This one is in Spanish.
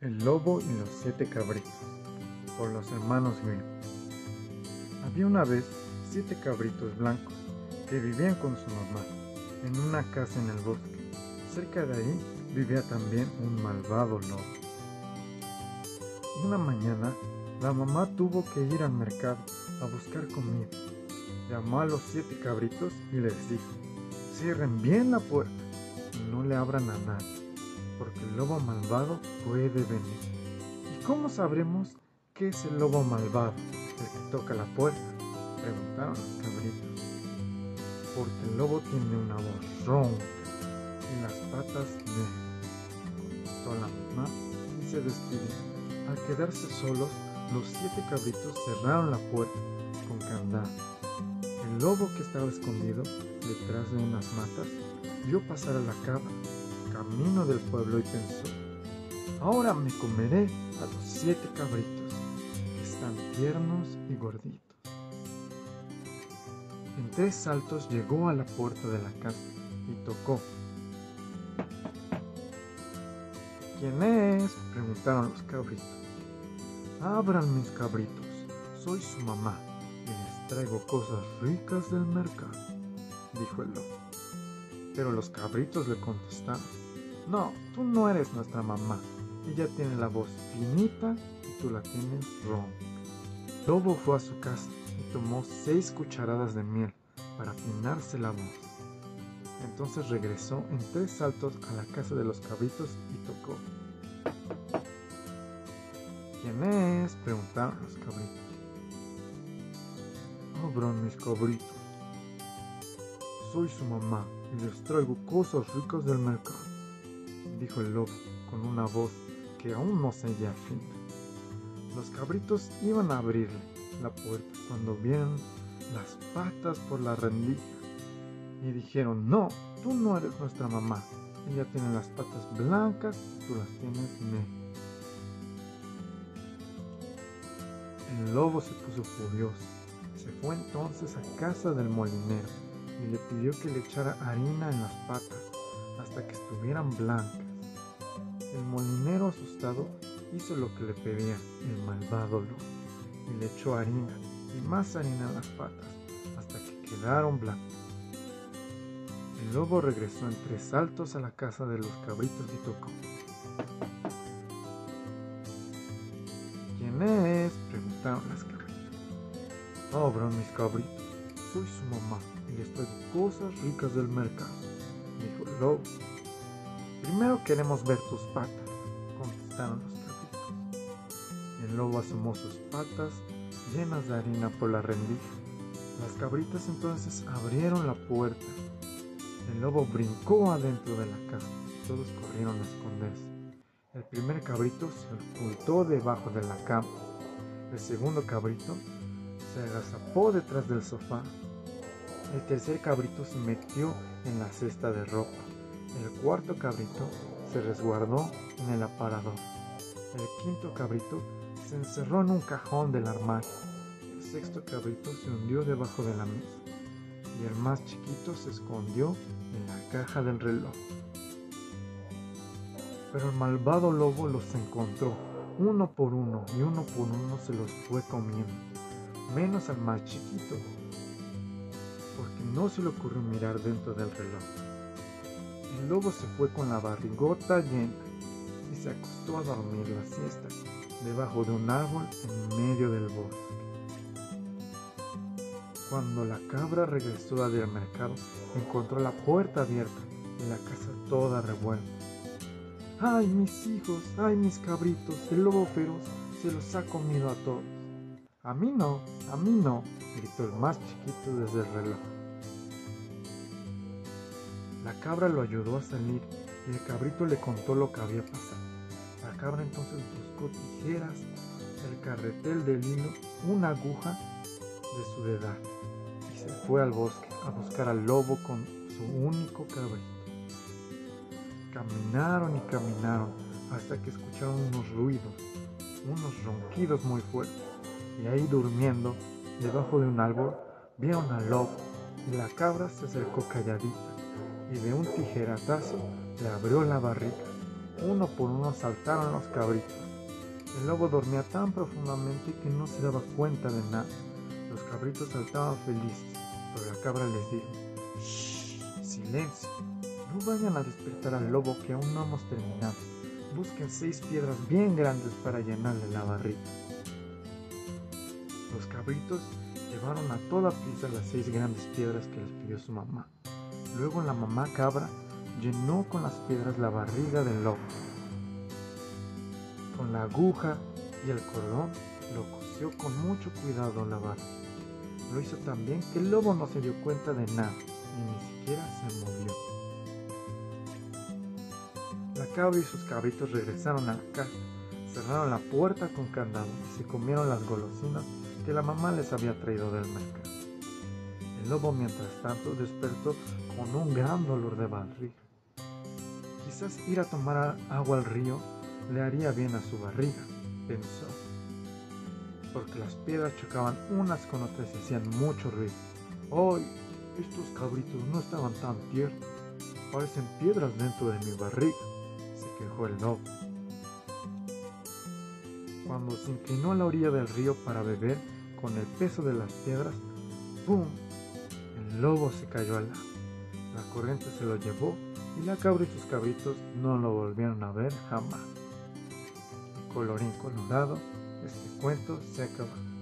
El lobo y los 7 cabritos, por los hermanos Grimm. Había una vez 7 cabritos blancos que vivían con su mamá en una casa en el bosque. Cerca de ahí vivía también un malvado lobo. Una mañana la mamá tuvo que ir al mercado a buscar comida. Llamó a los 7 cabritos y les dijo: cierren bien la puerta y no le abran a nadie, porque el lobo malvado puede venir. ¿Y cómo sabremos qué es el lobo malvado, el que toca la puerta?, preguntaron los cabritos. Porque el lobo tiene una voz ronca y las patas negras, contestó la mamá y se despidió. Al quedarse solos, los 7 cabritos cerraron la puerta con candado. El lobo, que estaba escondido detrás de unas matas, vio pasar a la cabra camino del pueblo y pensó: ahora me comeré a los 7 cabritos, que están tiernos y gorditos. En 3 saltos llegó a la puerta de la casa y tocó. ¿Quién es?, preguntaron los cabritos. Abran, mis cabritos, soy su mamá y les traigo cosas ricas del mercado, dijo el lobo. Pero los cabritos le contestaron: no, tú no eres nuestra mamá. Ella tiene la voz finita y tú la tienes ronca. El lobo fue a su casa y tomó 6 cucharadas de miel para afinarse la voz. Entonces regresó en 3 saltos a la casa de los cabritos y tocó. ¿Quién es?, preguntaron los cabritos. Abran, mis cabritos, soy su mamá y les traigo cosas ricas del mercado, dijo el lobo con una voz que aún no se halla fina. Los cabritos iban a abrirle la puerta cuando vieron las patas por la rendija y dijeron: no, tú no eres nuestra mamá. Ella tiene las patas blancas, tú las tienes negras. El lobo se puso furioso. Se fue entonces a casa del molinero y le pidió que le echara harina en las patas hasta que estuvieran blancas. El molinero, asustado, hizo lo que le pedía el malvado lobo y le echó harina y más harina en las patas hasta que quedaron blancas. El lobo regresó en 3 saltos a la casa de los cabritos y tocó. ¿Quién es?, preguntaron las cabritas. Abran, mis cabritos, soy su mamá y les traigo cosas ricas del mercado, dijo el lobo. Primero queremos ver tus patas, contestaron los cabritos. El lobo asomó sus patas llenas de harina por la rendija. Las cabritas entonces abrieron la puerta. El lobo brincó adentro de la casa y todos corrieron a esconderse. El primer cabrito se ocultó debajo de la cama. El segundo cabrito se agazapó detrás del sofá. El tercer cabrito se metió en la cesta de ropa. El cuarto cabrito se resguardó en el aparador. El quinto cabrito se encerró en un cajón del armario. El sexto cabrito se hundió debajo de la mesa. Y el más chiquito se escondió en la caja del reloj. Pero el malvado lobo los encontró uno por uno y uno por uno se los fue comiendo, menos al más chiquito, porque no se le ocurrió mirar dentro del reloj. El lobo se fue con la barrigota llena y se acostó a dormir la siesta debajo de un árbol en medio del bosque. Cuando la cabra regresó del mercado, encontró la puerta abierta y la casa toda revuelta. ¡Ay, mis hijos! ¡Ay, mis cabritos! El lobo feroz se los ha comido a todos. A mí no, gritó el más chiquito desde el reloj. La cabra lo ayudó a salir y el cabrito le contó lo que había pasado. La cabra entonces buscó tijeras, el carretel del hilo, una aguja de su dedal y se fue al bosque a buscar al lobo con su único cabrito. Caminaron y caminaron hasta que escucharon unos ruidos, unos ronquidos muy fuertes, y ahí durmiendo, debajo de un árbol, vieron al lobo, y la cabra se acercó calladita, y de un tijeretazo le abrió la barriga, Uno por uno saltaron los cabritos. El lobo dormía tan profundamente que no se daba cuenta de nada. Los cabritos saltaban felices, pero la cabra les dijo: ¡Shh! ¡Silencio! No vayan a despertar al lobo, que aún no hemos terminado. Busquen 6 piedras bien grandes para llenarle la barriga. Los cabritos llevaron a toda prisa las 6 grandes piedras que les pidió su mamá. Luego la mamá cabra llenó con las piedras la barriga del lobo. Con la aguja y el cordón lo cosió con mucho cuidado la barra. Lo hizo tan bien que el lobo no se dio cuenta de nada y ni siquiera se movió. La cabra y sus cabritos regresaron a la casa, cerraron la puerta con candado y se comieron las golosinas que la mamá les había traído del mercado. El lobo, mientras tanto, despertó con un gran dolor de barriga. Quizás ir a tomar agua al río le haría bien a su barriga, pensó, porque las piedras chocaban unas con otras y hacían mucho ruido. ¡Ay! Estos cabritos no estaban tan tiernos, parecen piedras dentro de mi barriga, se quejó el lobo. Cuando se inclinó a la orilla del río para beber, con el peso de las piedras, ¡pum!, el lobo se cayó al agua. La corriente se lo llevó y la cabra y sus cabritos no lo volvieron a ver jamás. Colorín colorado, este cuento se acaba.